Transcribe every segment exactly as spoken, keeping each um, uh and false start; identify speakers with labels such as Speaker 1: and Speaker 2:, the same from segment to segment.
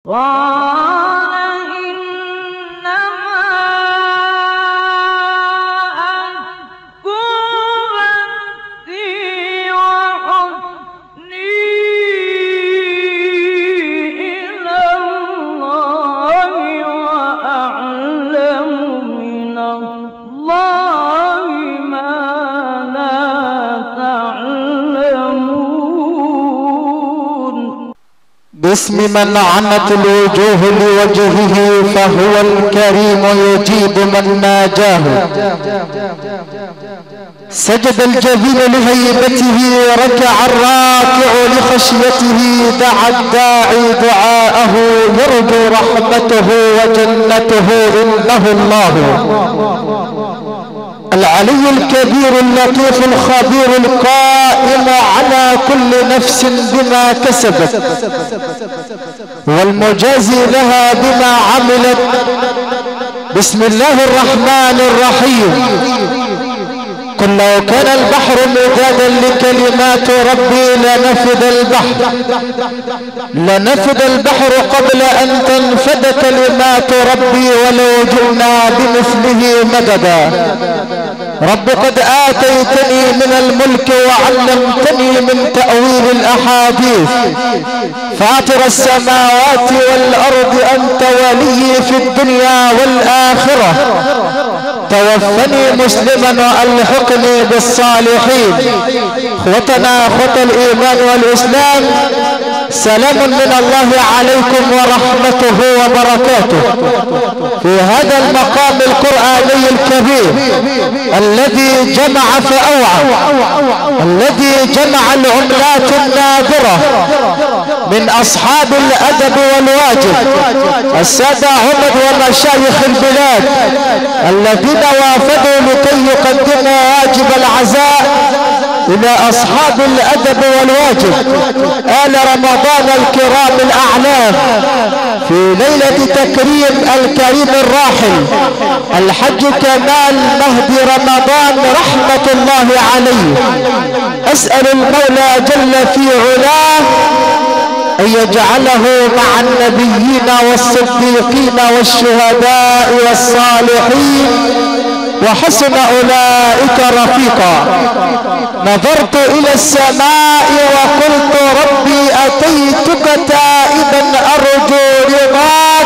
Speaker 1: باسم من عنت الوجوه لوجهه فهو الكريم يجيب من ناجاه. سجد الجبين لهيبته ركع الراكع لخشيته دعا الداعي دعاءه يرجو رحمته وجنته إنه الله. العلي الكبير اللطيف الخبير القائم على كل نفس بما كسبت والمجازي لها بما عملت. بسم الله الرحمن الرحيم. قل لو كان البحر مدادا لكلمات ربي لنفد البحر لنفد البحر قبل ان تنفد كلمات ربي ولو جئنا بمثله مددا. رب قد آتيتني من الملك وعلمتني من تأويل الأحاديث فاطر السماوات والأرض أنت ولي في الدنيا والآخرة توفني مسلما والحقني بالصالحين. اخوتنا اخوة الايمان والاسلام، سلام من الله عليكم ورحمته وبركاته في هذا المقام القرآني الكبير الذي جمع فأوعى، الذي جمع العملات النادرة من اصحاب الادب والواجب السادة عمد ومشايخ البلاد الذين وافدوا لكي يقدموا واجب العزاء الى اصحاب الادب والواجب آل رمضان الكرام الاعلام في ليلة تكريم الكريم الراحل الحج كمال مهدي رمضان رحمة الله عليه. اسأل المولى جل في علاه ان يجعله مع النبيين والصديقين والشهداء والصالحين وحسن اولئك رفيقا. نظرت الى السماء وقلت ربي اتيتك تائبا ارجو رضاك،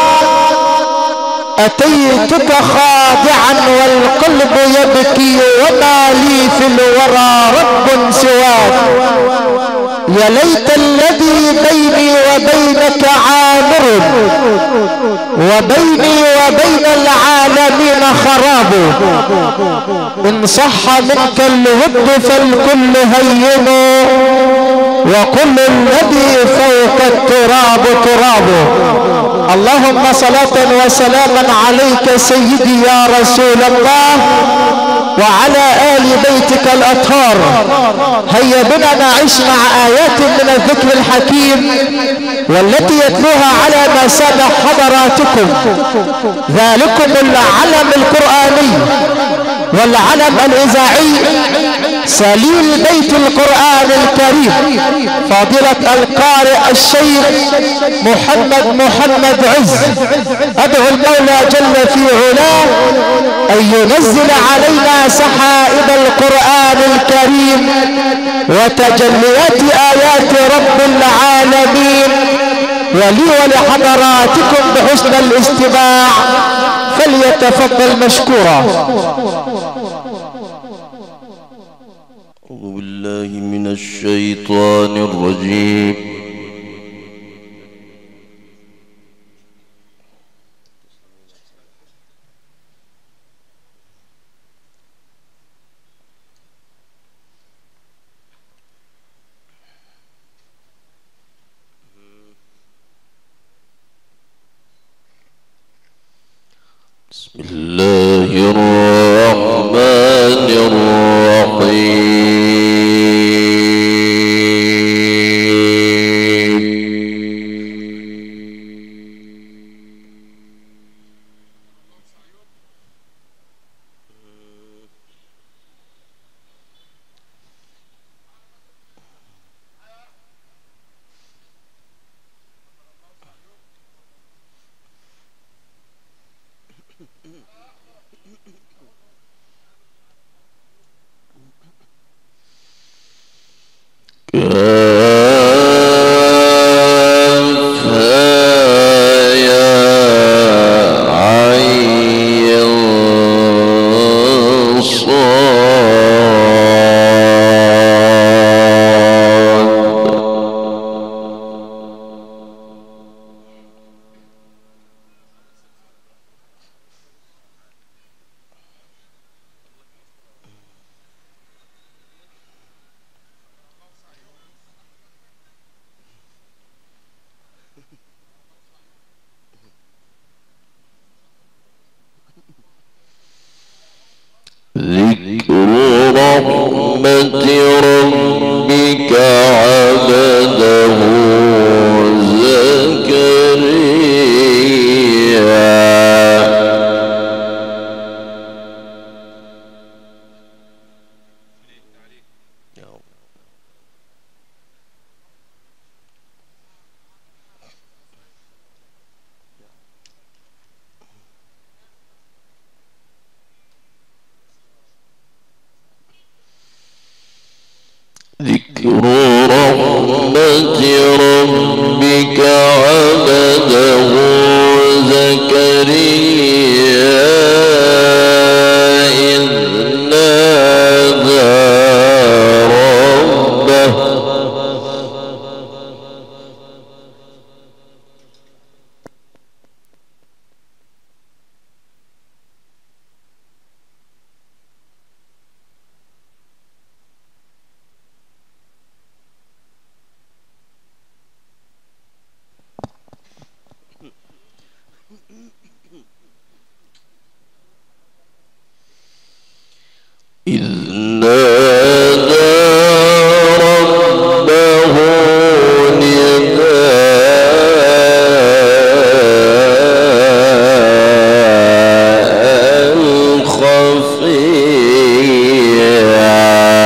Speaker 1: اتيتك خاضعا والقلب يبكي وما لي في الورى رب سواك. يا ليت الذي بيني وبينك عامر وبيني وبين العالمين خراب. ان صح منك الود فالكل هين وكل الذي فوق التراب تراب. اللهم صلاة وسلاما عليك سيدي يا رسول الله وعلى آل بيتك الأطهار. هيا بنا نعيش مع آيات من الذكر الحكيم والتي يتلوها على مسامع حضراتكم. ذلكم العلم القرآني والعلم الإذاعي سليل بيت القرآن الكريم فضيلة القارئ الشيخ محمد محمد عز. أدعو المولى جل في علاه أن ينزل علينا سحائب القرآن الكريم وتجليات آيات رب العالمين، ولي ولحضراتكم بحسن الاستماع فليتفضل مشكورا.
Speaker 2: أعوذ بالله من الشيطان الرجيم. بسم الله الرحمن الرحيم. ذكر رحمة ربك عبده ذكر رحمة ربك عبده زكريا إذ نادى ربه إذ نادى ربه نداء خفيا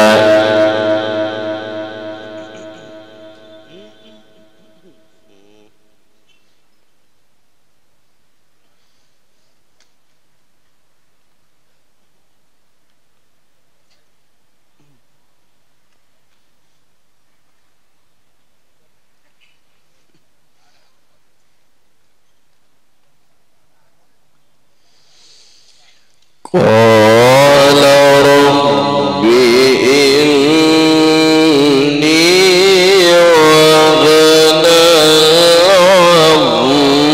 Speaker 2: قال رب إني وهن العظم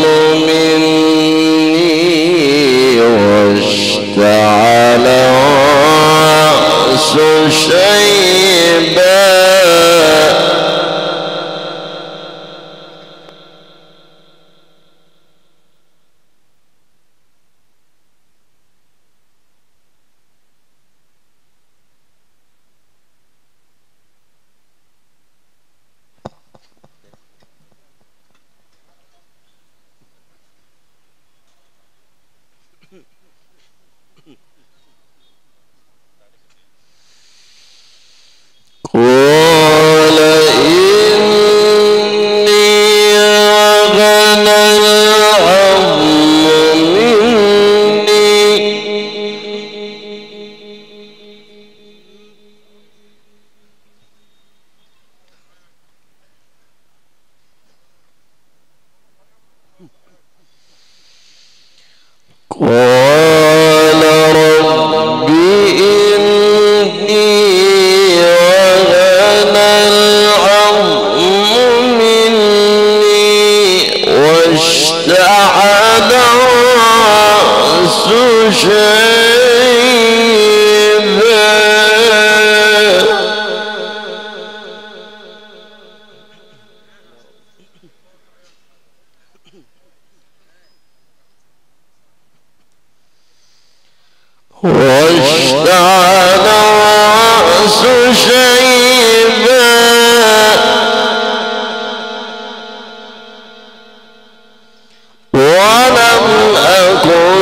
Speaker 2: مني واشتعل الرأس شيبا قال إني وهن العظم مني قال رب إني وهن العظم مني واشتعل الرأس شيبا واشتعل الرأس شيبا ولم أكن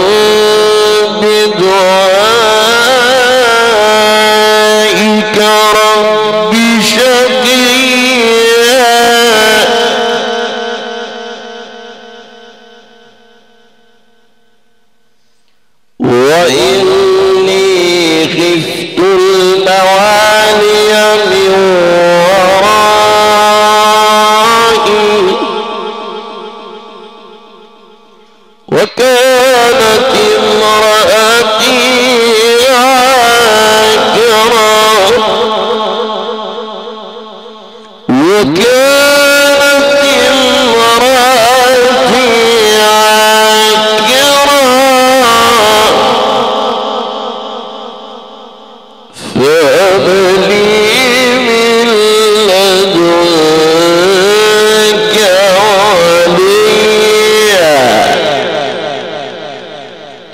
Speaker 2: بدعائك رب شقيا وإني خفت الموالي من ورائي وكانت امرأتي عاقرا وكانت امرأتي عاقرا فهب لي من لدنك وليا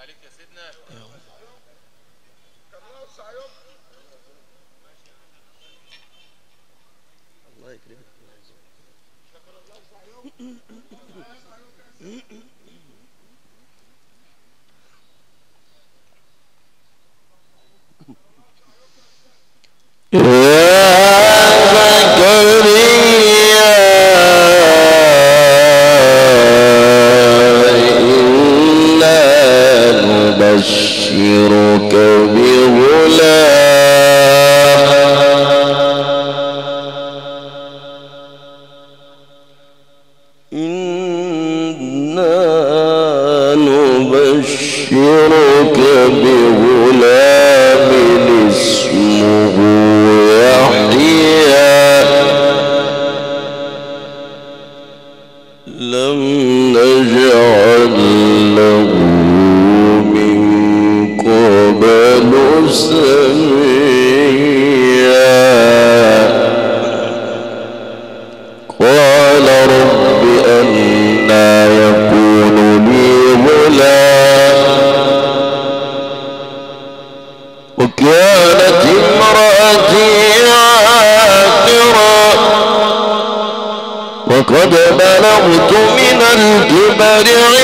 Speaker 2: وقد بلغت من الكبر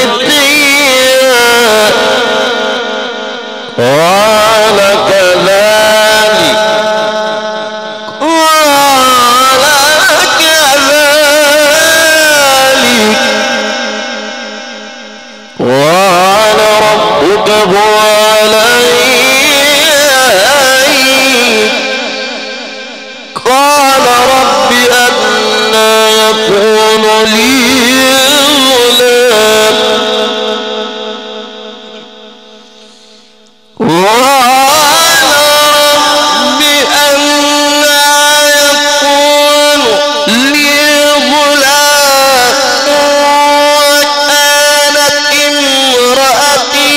Speaker 2: عتيا قال كذلك قال كذلك قال ربك هو علي قال رب أنى يكون لي غلام قال رب أنى يكون لي غلام وكانت امرأتي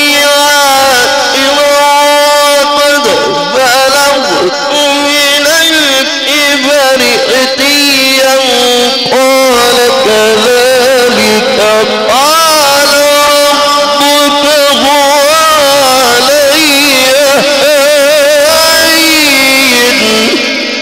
Speaker 2: عاقرا قد بلغت من الكبر عتيا قال كذلك قال ربك هو علي هين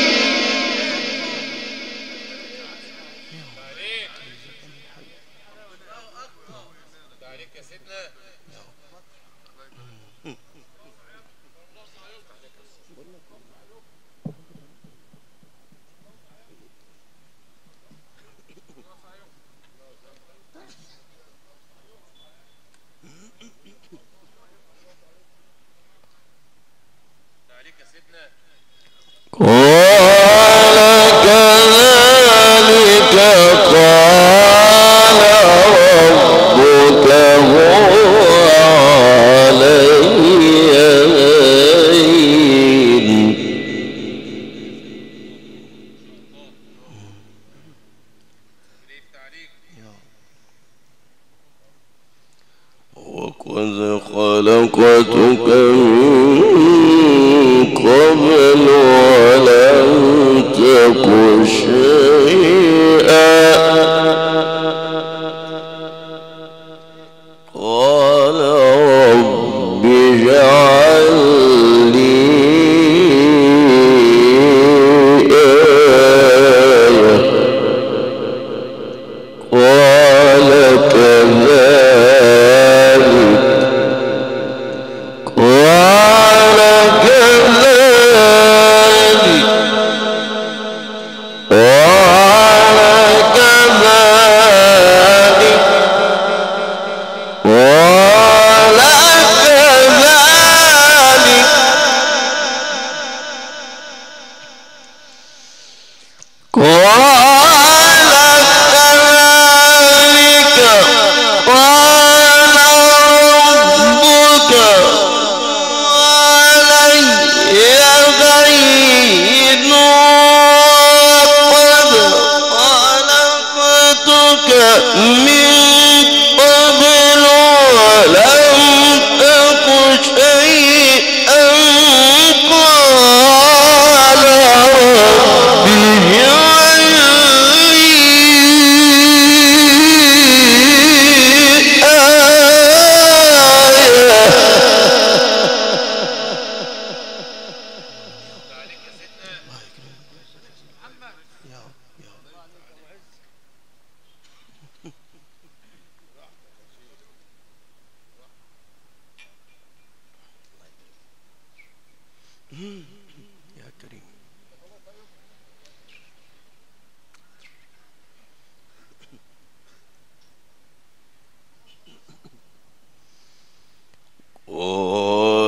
Speaker 2: قال كذلك قال ربك هو علي هين وقد خلقتك من قبل ولم تك شيئا قال رب اجعل لي آية قال كذلك قال كذلك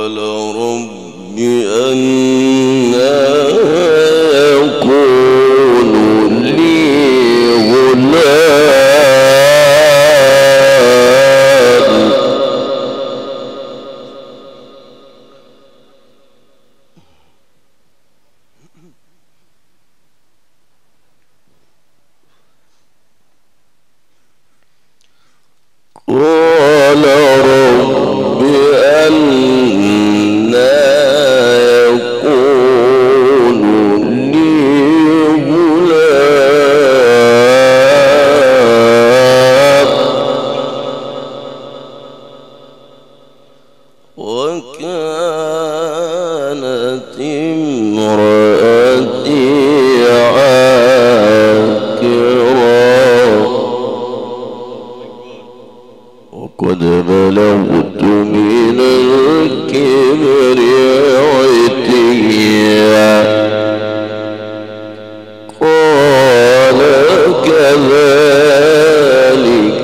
Speaker 2: قال رب أنى يكون لي غلام قال رب أنى يكون لي غلام وكانت امرأتي وقد بلغت من الكبر عتيا قال كذلك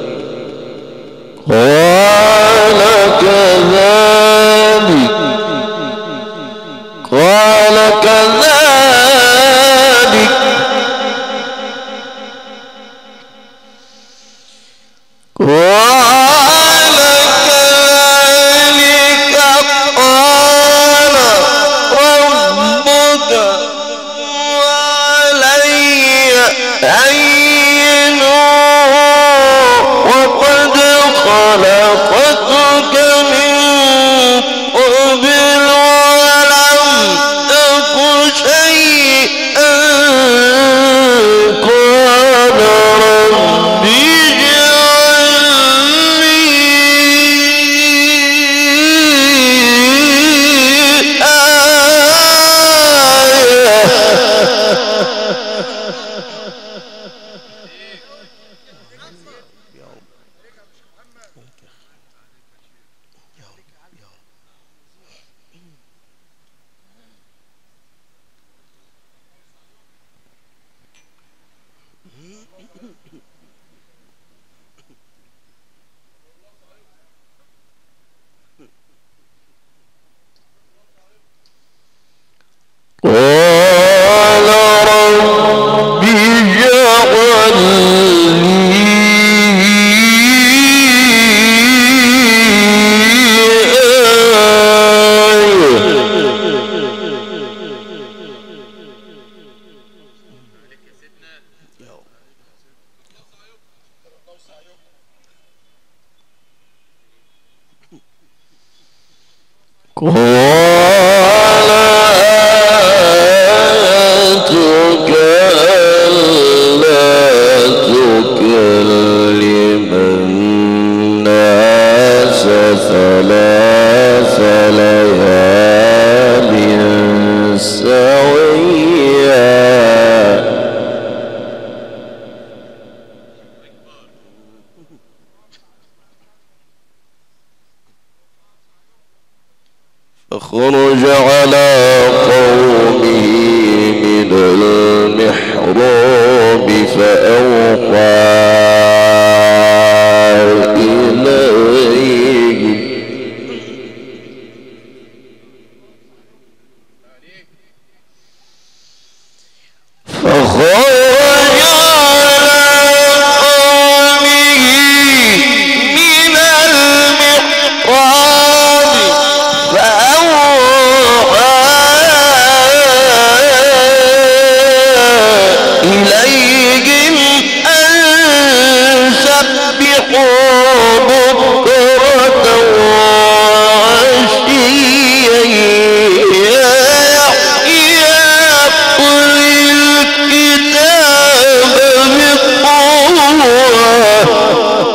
Speaker 2: قال كذلك قال كذلك قال كذلك قال ربك وعلي هين وقد خلقتك من قبل ولم تك شيئا قال ربي قال رب اجعل لي قال آياتك ألا تكلم الناس ثلاث ليال سويا فخرج على قومه من المحراب فأوحى إليهم فخرج على قومه من المحراب إليهم أن سبحوا بكرة وعشيا يا يحيى خذ الكتاب بقوة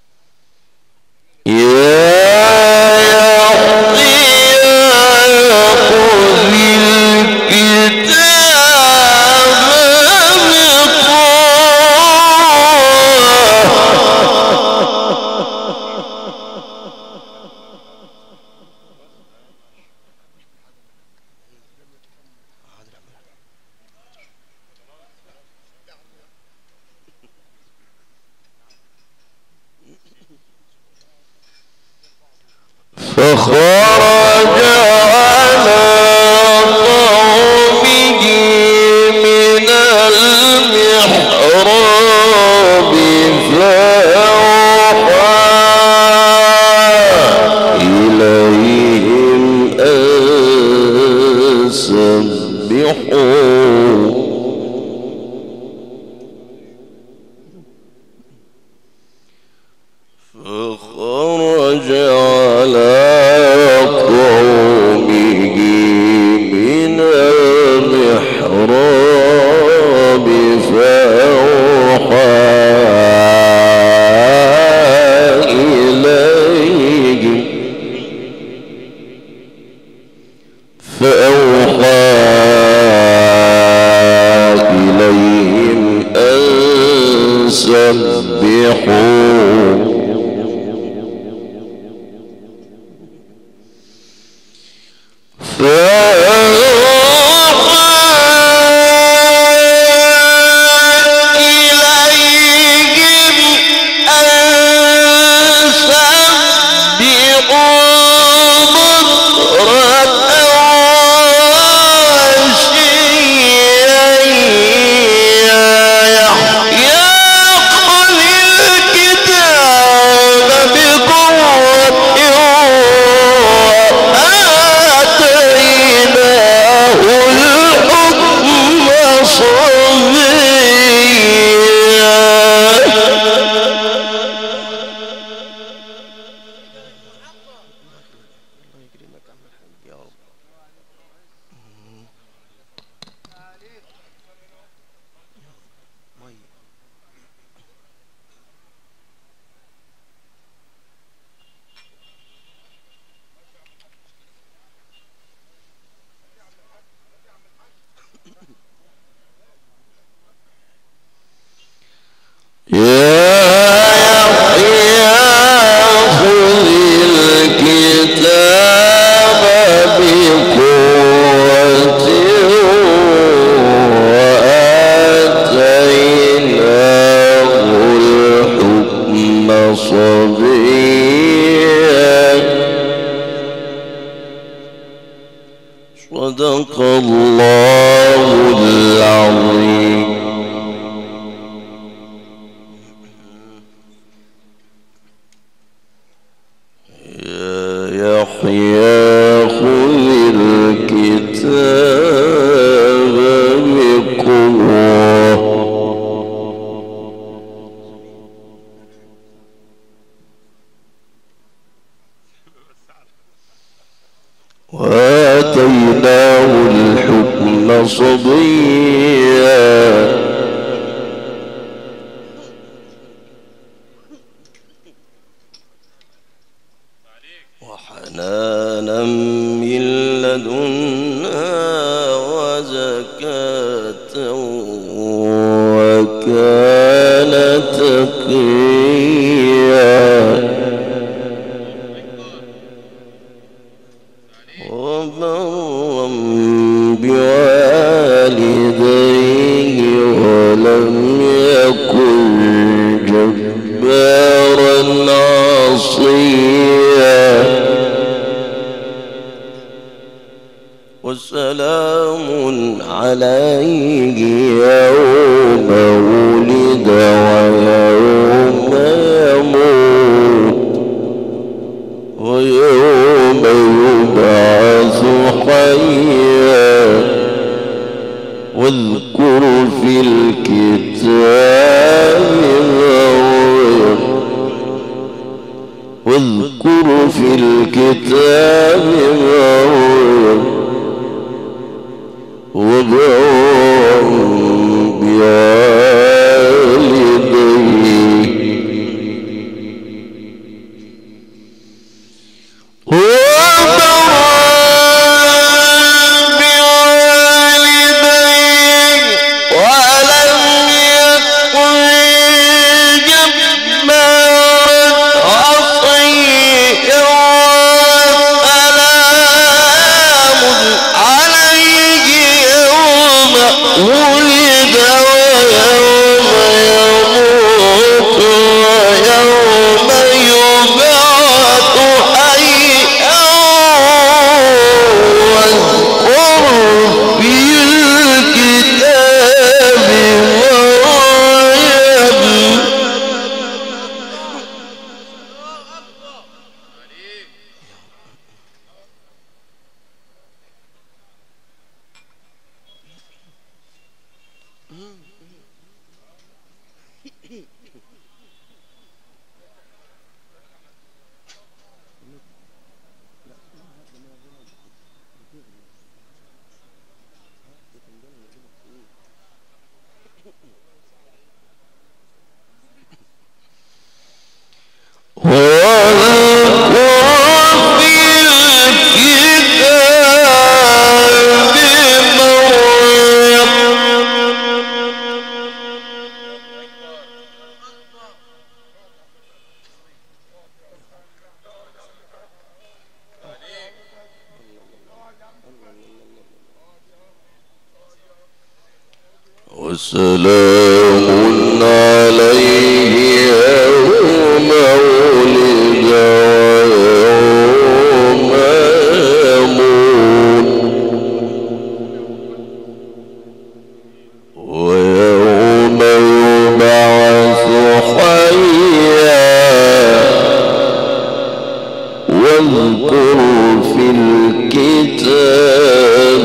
Speaker 2: يا يحيى فخرج على قومه من المحراب فأوحى إليهم أن سبحوا فخرج على قومه من المحراب فأوحى إليهم فأوحى إليهم أن سبحوا صدق الله العظيم. يا يحيى خذ الكتاب بقوة وآتيناه الحكم صبيا وحنانا من لدنا وزكاة وكان تقيا وبرا بوالديه ولم يكن جبارا عصيا وسلام عليه يوم ولد ويوم يموت ويوم يبعث حيا واذكر في الكتاب مريم واذكر في الكتاب مريم وبرا بوالديه وسلام عليه يوم ولد ويوم يموت ويوم يبعث حيا واذكر في الكتاب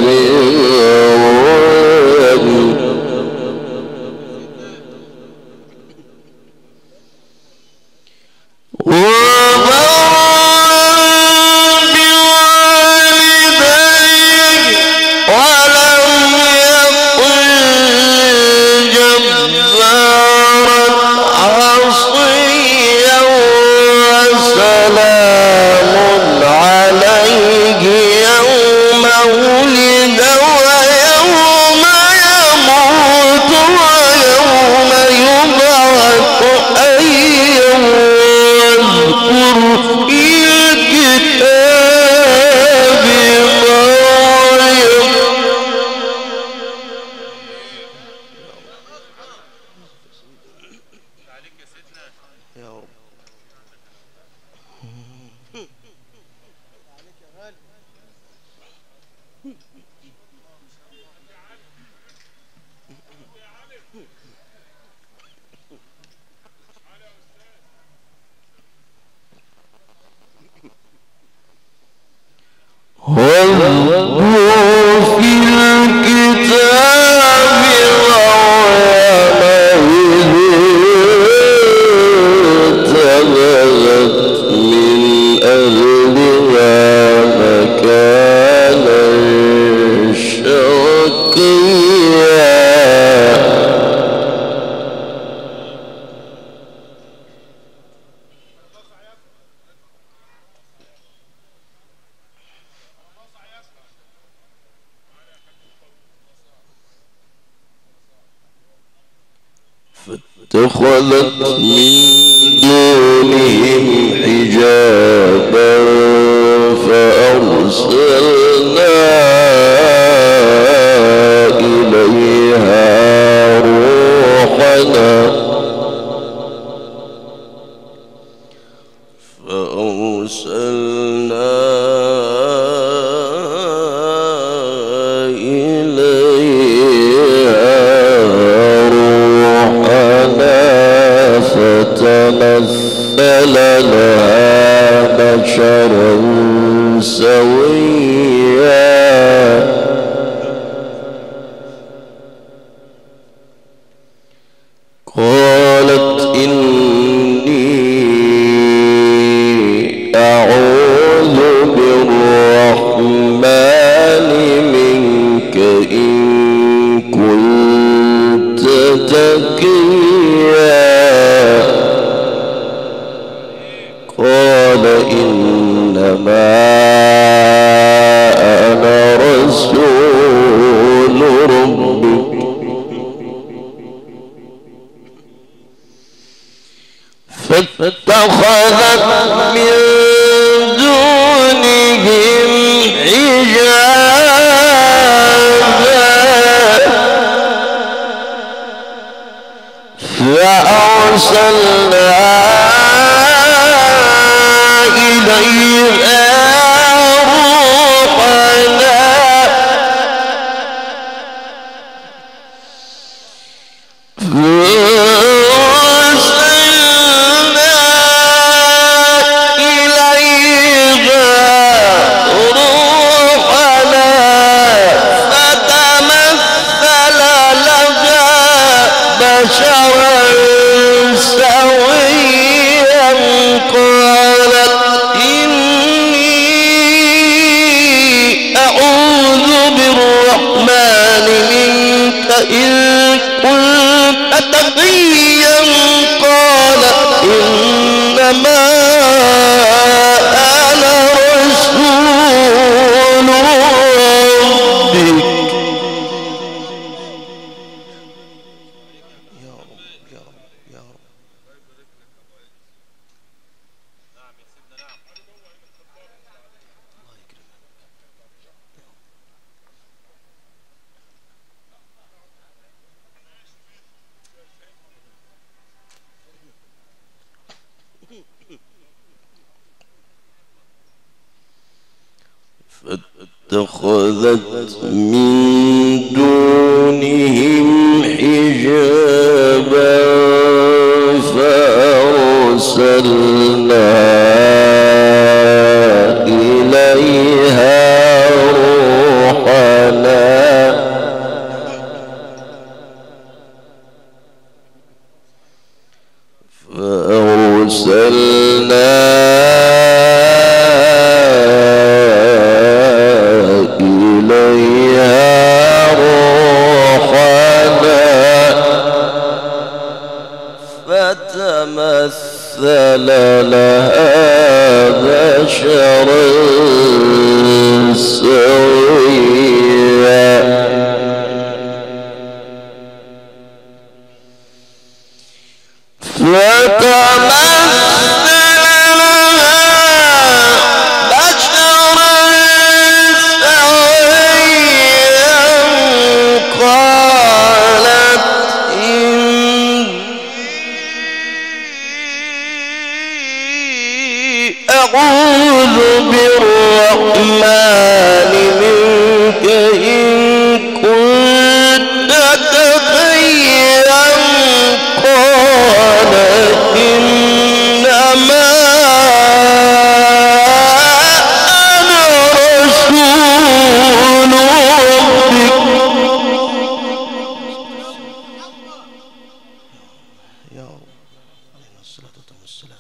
Speaker 2: فاتخذت من دونهم حجابا فأرسلنا إليها روحنا فأرسلنا فتمثل لها بشرا سويا قالت إني أعوذ بالرحمن منك إن كنت تقيا قال إنما أنا رسول ربك فاتخذت من دونهم حجابا فأرسلنا إليها روحنا فأرسلنا إن كنت تقيا قال إنما أنا رسول ربك. يا رب يا رب يا رب. فاتخذت من دونهم حجابا فأرسلنا إليها روحنا فأرسلنا فتمثل لها بشرا سويا فتمثل لها بشرا سويا قالت أعوذ بالرحمن منك إن كنت تقيا قال إنما أنا رسول ربك. يا رب علينا الصلاة والسلام.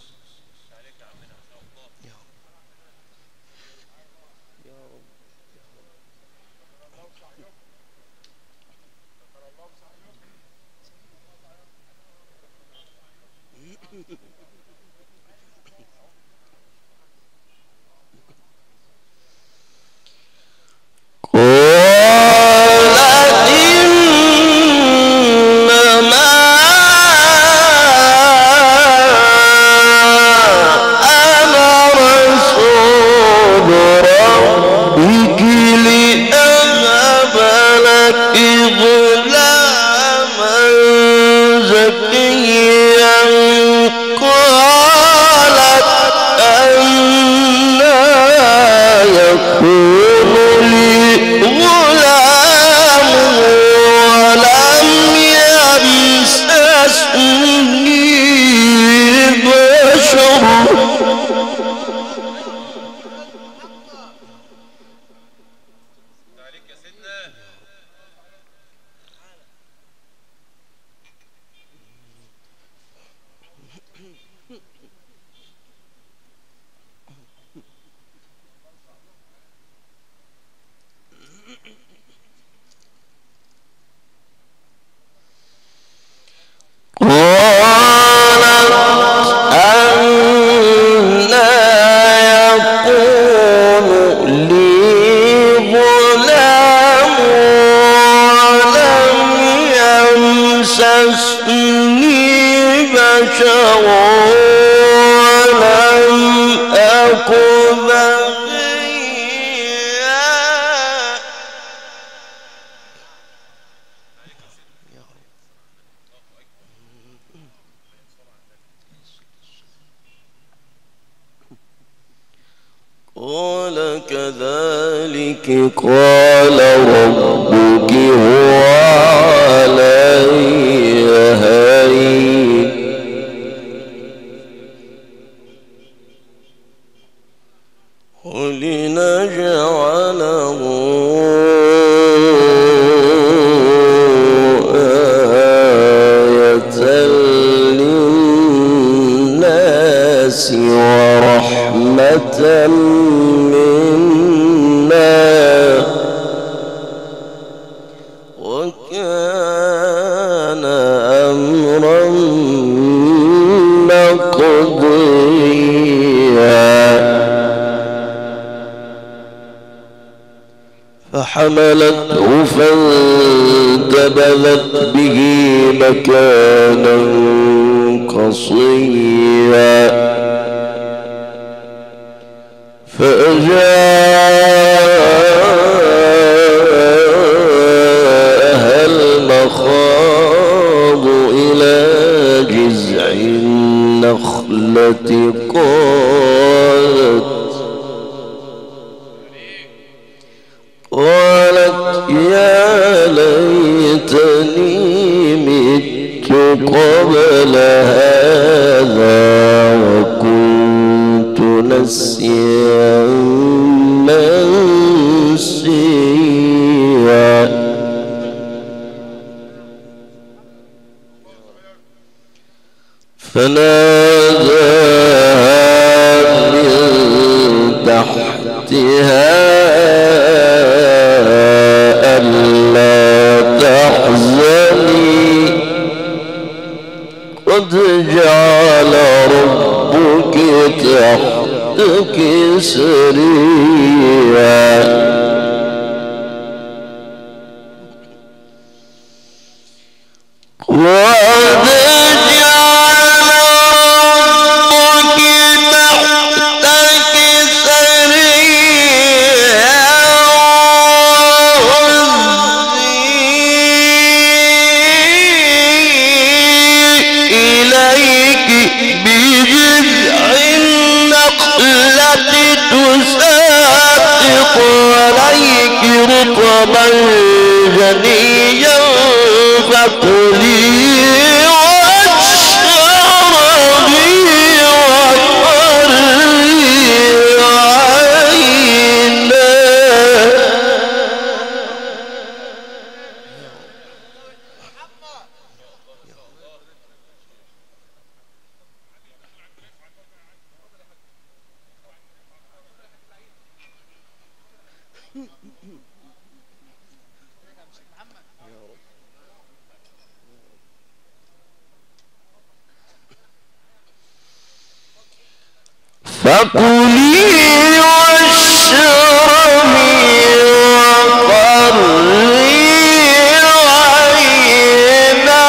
Speaker 2: قال كذلك قال ربك هو علي هين ولنجعله آية للناس ورحمة منا وكان فحملته فانتبذت به مكانا قصيا فأجاءها المخاض إلى جذع النخلة قالت قالت يا ليتني مت قبل هذا وكنت نسيا منسيا فناداها من تحتها قد جعل ربك تحتك سريا قد جعل ربك تحتك سريا تساقط عليك رطبا جنيا فكلي واشربي وقري عينا فكلي واشربي وقري عينا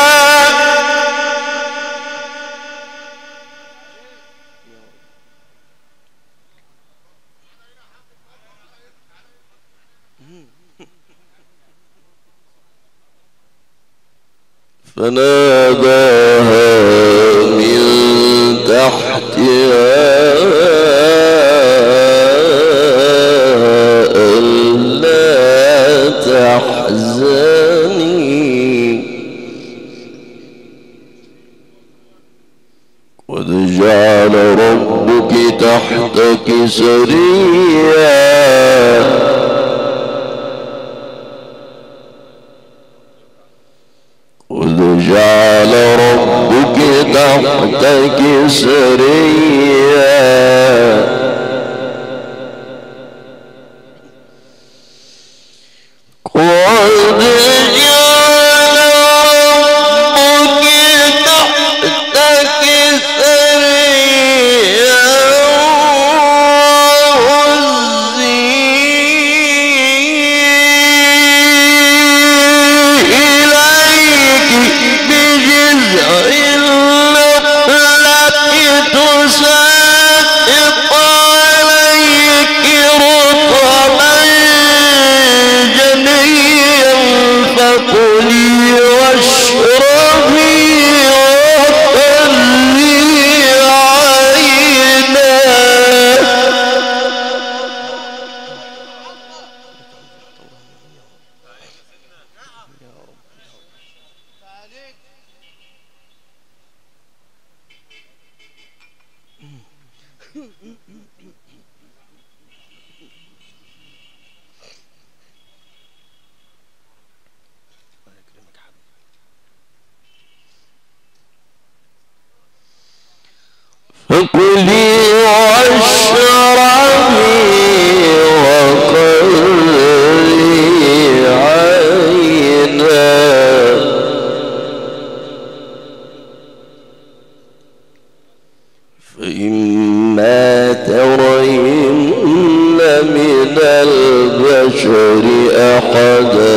Speaker 2: فناداها من تحتها ألا تحزني قد جعل ربك تحتك سريا قد جعل ربك تحتك سريا قد جعل ربك تحتك سريا البشر أحدا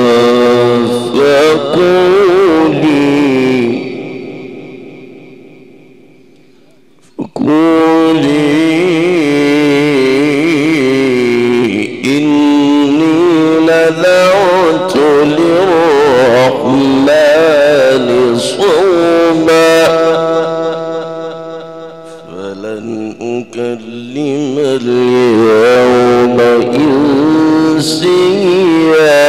Speaker 2: فقولي فقولي إني نذرت للرحمن صوما فلن أكلم اليوم إنسيا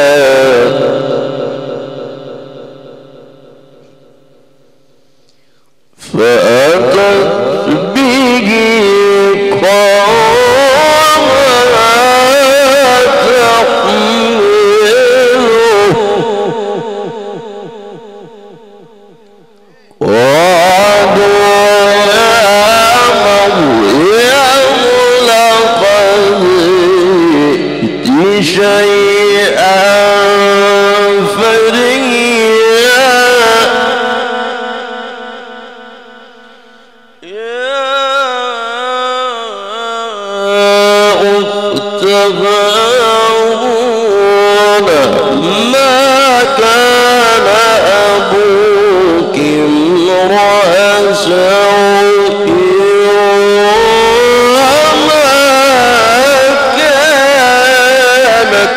Speaker 2: فأتت به قومها تحمله وقالوا يا مريم لقد جئت شيئا فريا يا أخت هارون ما كان أبوك امرأ سوء وما كانت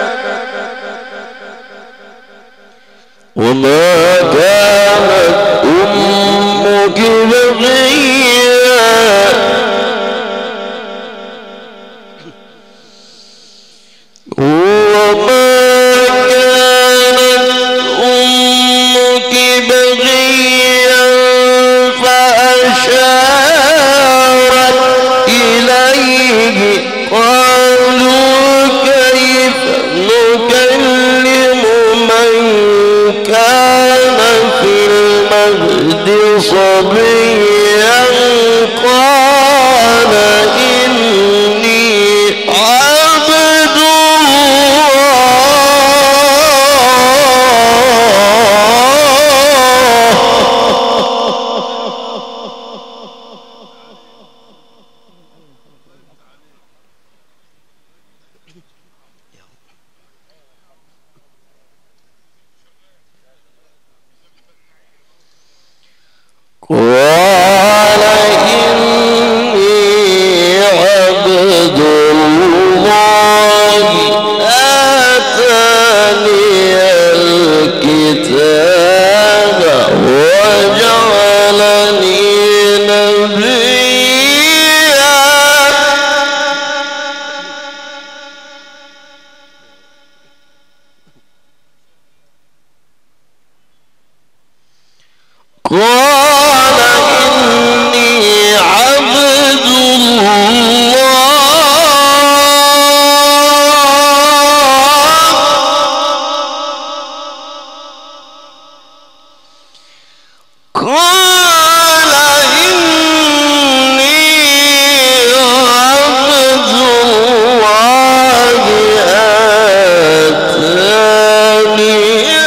Speaker 2: وما كانت أمك بغيا وما كانت أمك بغيا فأشارت إليه قالوا كيف نكلم من كان في المهد صبيا قال إني عبد قال إني عبد الله آتاني الكتاب وجعلني نبيا قال إني عبد الله قال إني عبد الله آتاني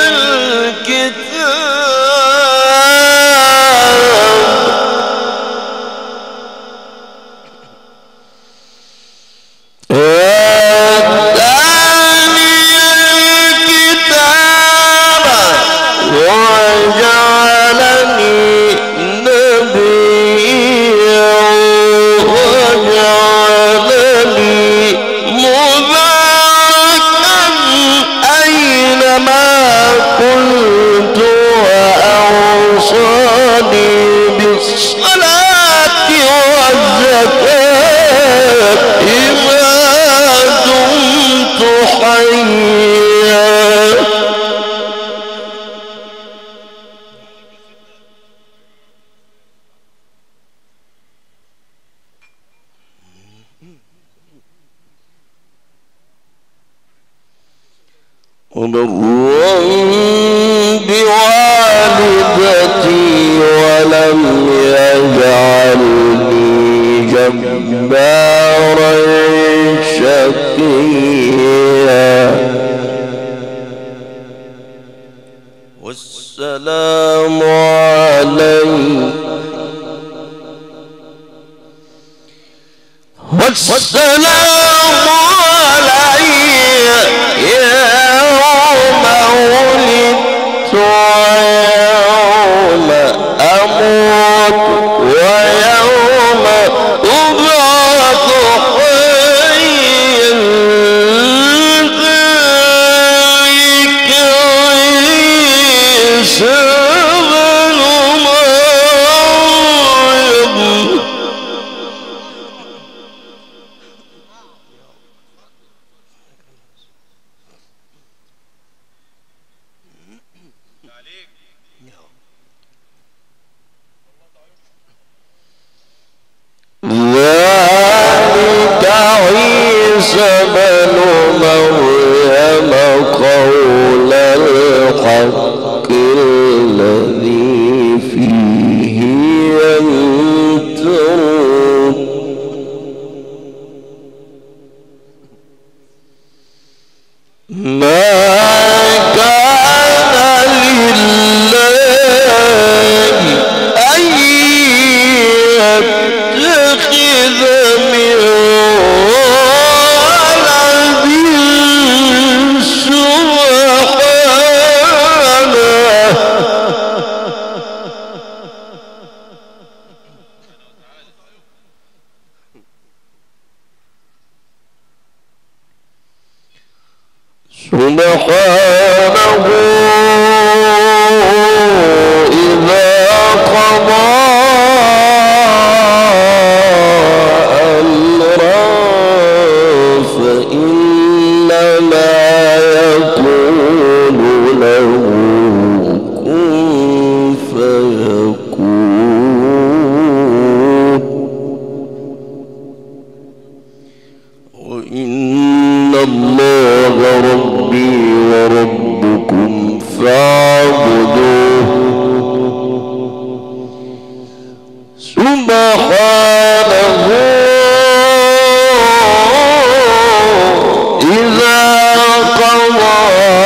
Speaker 2: وبرا بوالدتي ولم يجعلني جبارا شقيا والسلام علي والسلام علي ما كان لله أن يتخذ من ولد سبحانه إذا قضى أمرا فإنما يقول له كن فيكون وإن الله ربي وربكم فاعبدوه سبحانه إذا قضى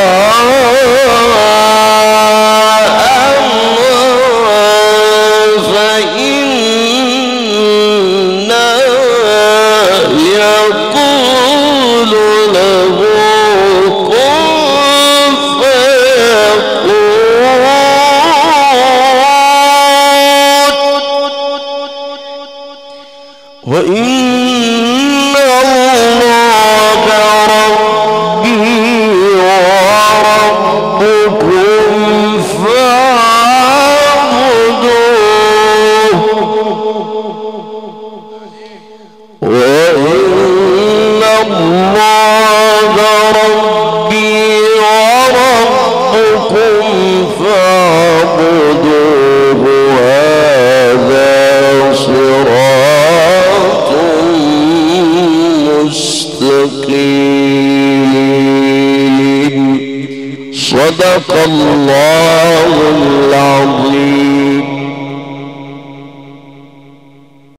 Speaker 2: أمرا فإنما يقول له كن فيكون وإن الله ربي وربكم فاعبدوه وإن الله ربي وربكم فاعبدوه هذا صراط مستقيم صدق الله العظيم.